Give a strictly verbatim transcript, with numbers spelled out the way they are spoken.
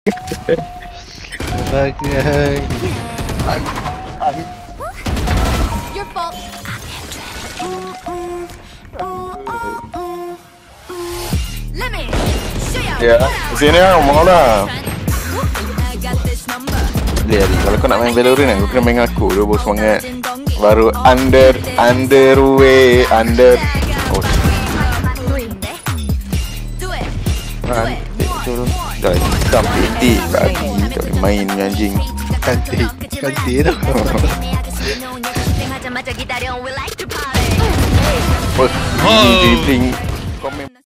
Bagai Your fault. Let me show you. Ya, sini lah, mau lah. Boleh Adi, kalau kau nak main Valorant kan, kau kena main dengan aku. Dia baru semangat. Baru under, underway, under. Oh, nanti tu dah hitam putih lagi. Tak boleh main dengan anjing. Cantik, cantik tu. Oh, ini dribbling. Komen.